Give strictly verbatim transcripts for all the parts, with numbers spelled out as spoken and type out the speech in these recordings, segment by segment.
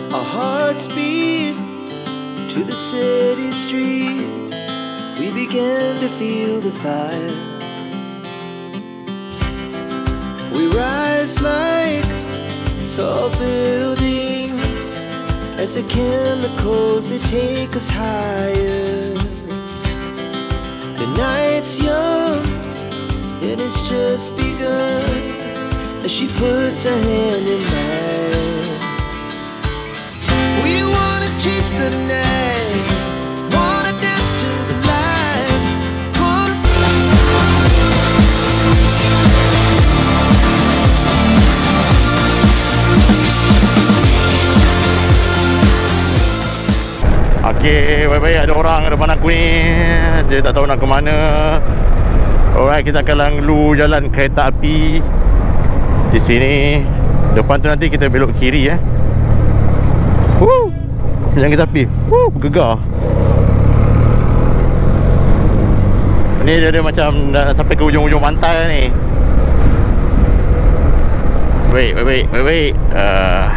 Our hearts beat to the city streets. We began to feel the fire. We rise like tall buildings as the chemicals, they take us higher. The night's young and it's just begun as she puts her hand in mine. We wanna chase the night, wanna dance to the light. Pull Okay, baik-baik ada orang depan aku ni. Dia tak tahu nak ke mana. Alright, kita akan lalu jalan kereta api di sini. Depan tu nanti kita belok kiri eh. Woo! Jalan kereta api. Woo, bergegar. Ni dia ada macam dah sampai ke ujung-ujung pantai ni. Baik, baik, baik, baik. Uh,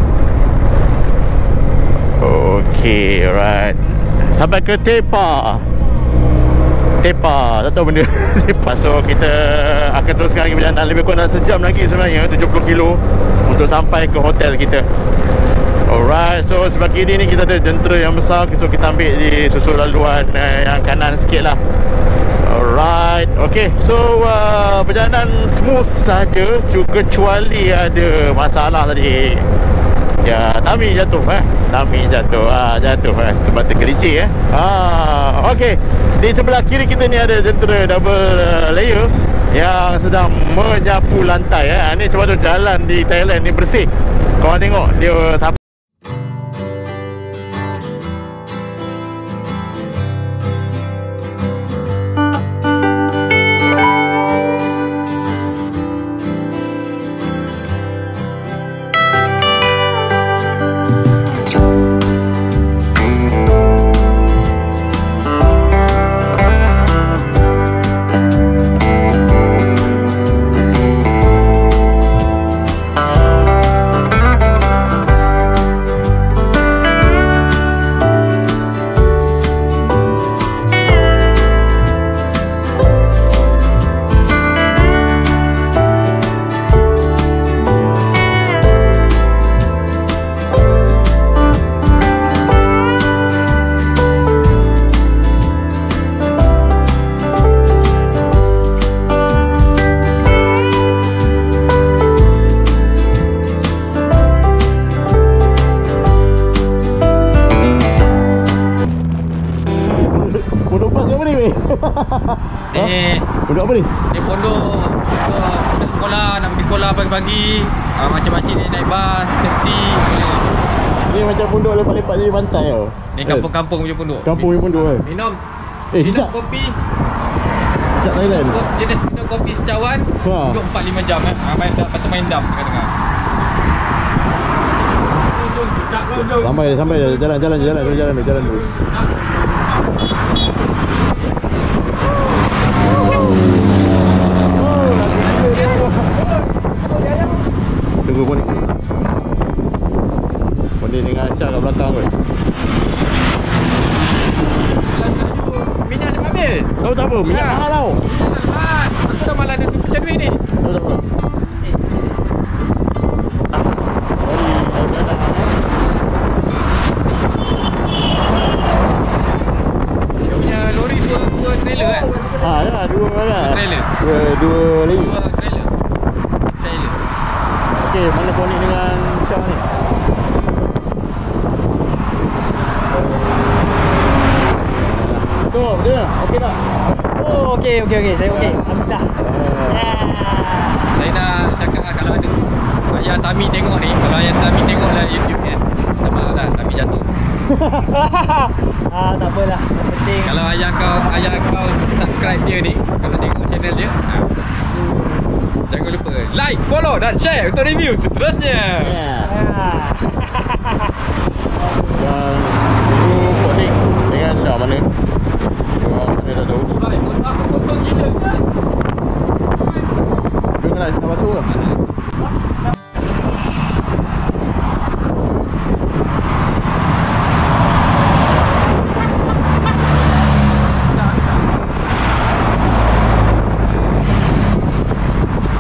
Okay, alright. Sampai ke Tepa. Tepa, tak tahu benda. Tepa. So kita akan teruskan lagi perjalanan. Lebih kurang dah sejam lagi sebenarnya, tujuh puluh kilo untuk sampai ke hotel kita. Alright, so sebelah kiri ni kita ada jentera yang besar. So kita ambil di susul laluan uh, yang kanan sikit lah. Alright, okay. So uh, perjalanan smooth saja, kecuali ada masalah tadi. Ya, Tami jatuh eh. Tami jatuh. Ah, jatuh eh. Sebab tergelincir eh. Ah, okey. Di sebelah kiri kita ni ada jentera double uh, layer yang sedang menyapu lantai eh. Ni sebab tu jalan di Thailand ni bersih. Korang tengok dia sapu. Ni pondok apa ni? Ni pondok nak sekolah, nak pergi sekolah pagi-pagi. uh, Macam-macam ni naik bas, taksi. Ni macam pondok lepak-lepak di pantai tau. Ni kampung-kampung punya pondok. Kampung punya pondok kan. Minum Eh, minum hijab. kopi. Hijab Thailand. Jenis minum kopi secawan. Ha. Duduk empat lima jam eh. Ha, main dah patut main dam tengah-tengah. Sampai sampai jalan jalan jalan jalan jalan jalan dulu. Tunggu pun. Boleh dengan Acah kat belakang kot. Minyak dia ambil. Tahu tak apa? Minyak mahal tau. Mahal. Aku dah malas dia pecah duit ni. Tahu tak apa? Dia punya lori dua dua trailer kan? Ha, ya, dua lah. Trailer. Dua dua lagi. Dua trailer. Trailer. Okey, mana kau ni dengan Syah ni? Tu, dia. Okey tak? Oh, okey, okey, okey. Saya okey. Alhamdulillah. Yeah. Saya nak cakap lah, kalau ada ayah Tami tengok ni, kalau ayah Tami tengok lah YouTube ni, tak apa lah, Tami jatuh. Ah, tak apalah. Yang penting Kalau ayah kau ayah kau subscribe dia ni, kalau tengok channel dia, ha, jangan lupa like, follow dan share untuk review seterusnya. Ya. ah. Dan dulu Kodik dengan Syah mana? Dua mana tak tahu. Baik, aku potong gila kan. Dia nak nak masuk ke?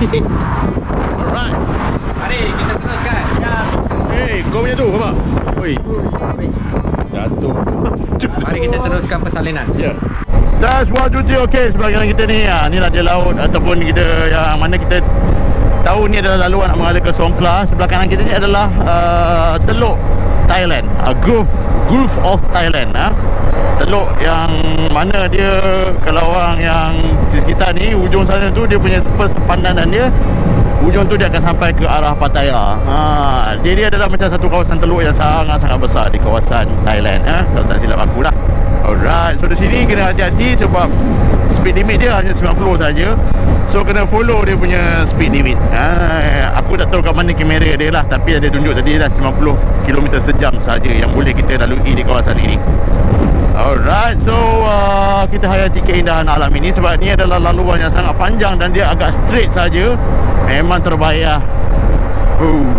Alright. Mari kita teruskan. Ya. Hey, kau punya tu apa? Oi. Jatuh. Mari kita teruskan persalinan. Ya. Das one two three. Okey, sebahagian kita ni ya, ni lah dia laut ataupun kita yang mana kita tahu ni adalah laluan nak mengalir ke Songkhla. Sebelah kanan kita ni adalah uh, Teluk Thailand, uh, Gulf Gulf of Thailand. Uh. Teluk yang mana dia, kalau orang yang di sekitar ni, ujung sana tu dia punya pandangan dia, ujung tu dia akan sampai ke arah Pattaya. Ha, dia, dia adalah macam satu kawasan teluk yang sangat-sangat besar di kawasan Thailand. Ha, kalau tak silap aku lah. Alright, so di sini kena hati-hati sebab speed limit dia hanya sembilan puluh saja. So kena follow dia punya speed limit. Ha, aku tak tahu kat mana kamera dia lah, tapi dia tunjuk tadi dah sembilan puluh kilometer sejam saja yang boleh kita lalui di kawasan ini. Alright, so uh, kita hayati keindahan alam ini sebab ni adalah laluan yang sangat panjang dan dia agak straight saja. Memang terbaik lah. uh.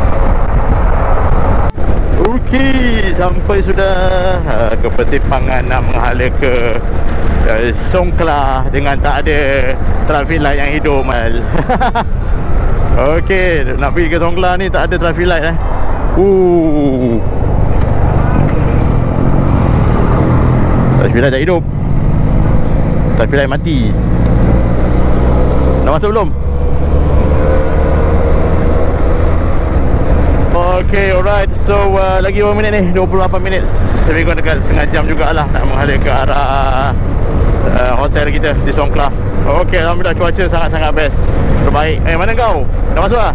Okey, sampai sudah uh, ke persimpangan nak menghala ke uh, Songkhla dengan tak ada traffic light yang hidup mal. Okey, nak pergi ke Songkhla ni tak ada traffic light eh. Uh. Traffic light tak hidup. Traffic light mati. Dah masuk belum? Okay, alright. So uh, lagi berapa minit ni? dua puluh lapan minit. Lebih kurang dekat setengah jam jugalah nak mengalir ke arah uh, hotel kita di Songkhla. Okay, alhamdulillah cuaca sangat-sangat best. Terbaik. Eh, mana kau? Dah masuk lah?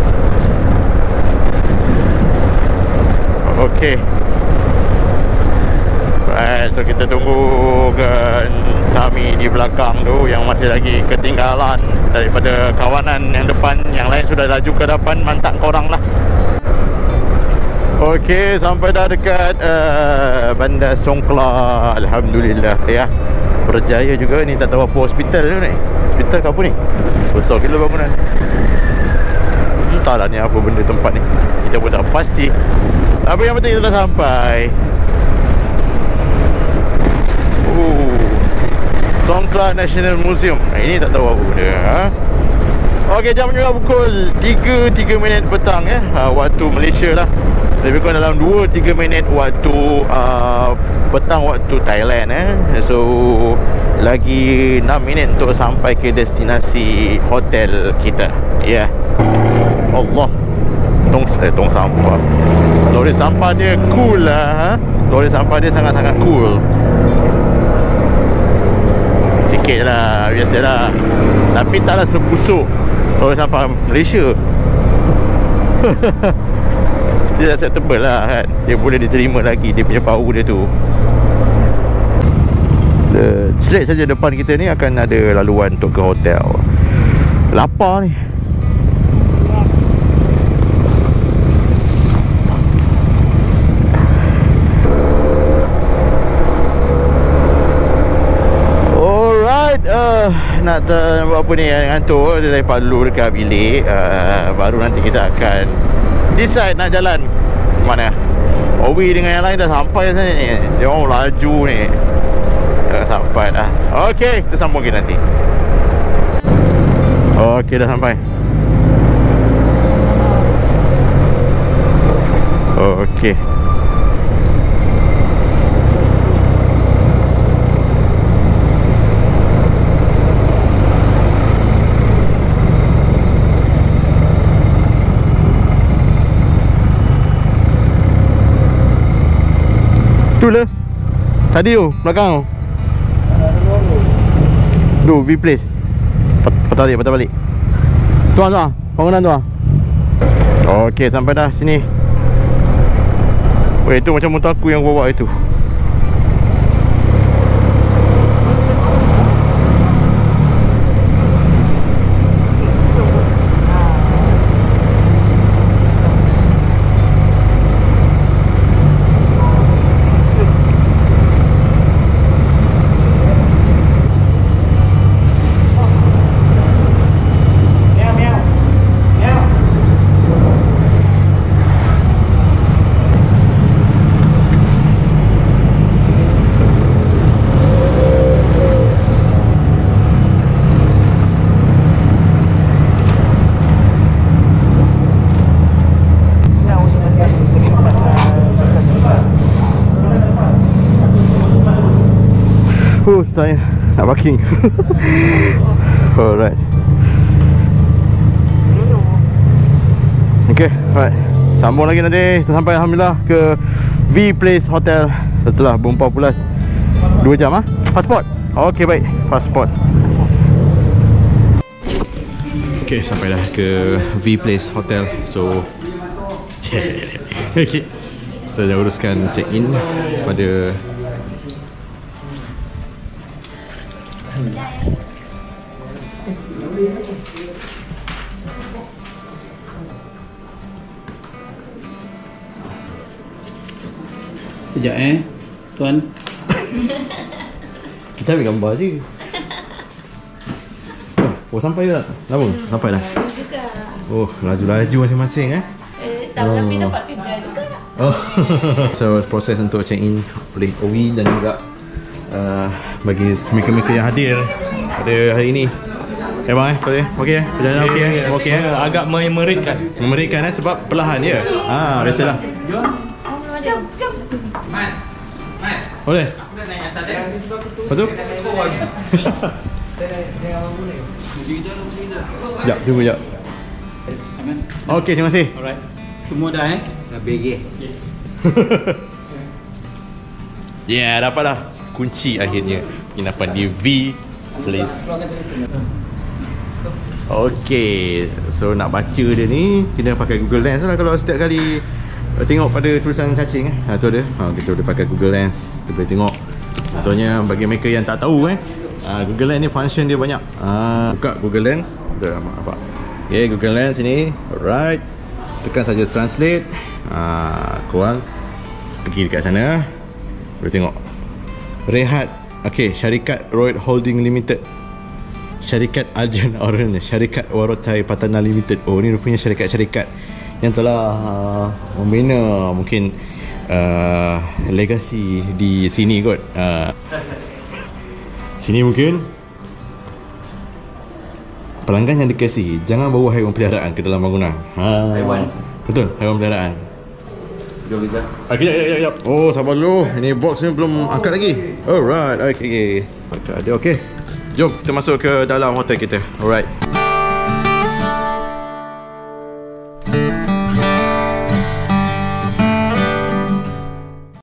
Okay. Alright, so kita tunggu kan kami di belakang tu yang masih lagi ketinggalan daripada kawanan yang depan. Yang lain sudah laju ke depan, mantap korang lah. Okey, sampai dah dekat uh, Bandar Songkhla. Alhamdulillah ya. Berjaya juga ni, tak tahu apa hospital tu ni. Hospital ke apa ni? Besar gila bangunan. Entahlah ni apa benda tempat ni. Kita pun tak pasti. Tapi yang penting kita dah sampai. Oh, Songkhla National Museum. Ini tak tahu apa benda ha? Okey, jam juga pukul tiga tiga minit petang ya, ha, waktu Malaysia lah. Lebih kurang dalam dua tiga minit waktu uh, petang waktu Thailand eh. So lagi enam minit untuk sampai ke destinasi hotel kita. Ya yeah. Allah, tong eh, tong sampah. Lori sampah dia cool lah ha? Lori sampah dia sangat-sangat cool. Sikit lah, biasalah. Tapi taklah sebusuk lori sampah Malaysia. Still acceptable lah kan. Dia boleh diterima lagi, dia punya power dia tu. The, straight saja depan kita ni akan ada laluan untuk ke hotel. Lapar ni. Alright, uh, nak ter, buat apa ni, ngantuk. Dia dah perlu dekat bilik. uh, Baru nanti kita akan decide nak jalan mana. Owi dengan yang lain dah sampai sana ni. Dia orang laju ni. Dah sampai dah. Okey, kita sambung lagi nanti. Okey, dah sampai. Okey. Tu lah. Tadi tu, belakang tu. Tu, V-Place. Patah balik, patah balik. Tuan, tuan. Bangunan tu lah. Okey, sampai dah sini. Weh, tu macam motor aku yang bawa itu. susah ya nak parking. Alright. Okay, alright. Sambung lagi nanti. Kita sampai alhamdulillah ke V Place Hotel setelah berempat belas dua jam ah. Pasport. Okay, baik. Pasport. Okay, sampai dah ke V Place Hotel. So okay. Saya dah uruskan check in pada Sekejap eh Tuan. kita ambil gambar je. Oh, sampai tak? Lama? Hmm, sampai dah? Juga. Oh, laju-laju masing-masing eh? Eh, setahun lebih dapat kerja juga. Oh. So, proses untuk check in oleh Owi dan juga uh, bagi mereka-mereka yang hadir pada hari ini. Eh bang eh, sorry. Okey eh? Perjalanan okey eh? Okey eh? Agak memeritkan. Memeritkan eh sebab perlahan ya? Ah, biasalah. Man. Man. Boleh? Aku dah naik atas dia. Lepas tu? Sekejap, tunggu sekejap. Okey, terima kasih. Alright. Semua dah eh? Dah bagi. Ya, yeah, dapatlah kunci akhirnya penginapan di V Place. Okey, so nak baca dia ni kita pakai Google Lens lah kalau setiap kali uh, tengok pada tulisan cacing eh. Ha tu dia. Ha kita boleh pakai Google Lens. Kita boleh tengok. Contohnya bagi mereka yang tak tahu eh, uh, Google Lens ni function dia banyak. Ah, uh, buka Google Lens. Dah apa? Okey, Google Lens ni. Alright. Tekan saja translate. Ah, uh, korang pergi dekat sana. Boleh tengok. Rehat. Okey, syarikat Royal Holding Limited. Syarikat Arjun Orange, Syarikat Warotai Patana Limited. Oh, ni rupanya syarikat-syarikat yang telah uh, membina mungkin uh, legasi di sini kot. Uh, sini mungkin pelanggan yang dikasihi, jangan bawa haiwan peliharaan ke dalam bangunan. Ha. Haiwan? Betul, haiwan peliharaan. Jom kita. Okey, ya, ya, ya. Oh, sabar dulu. Ini box ni belum angkat lagi. Alright, okey. Angkat dia, okey. Jom kita masuk ke dalam hotel kita. Alright.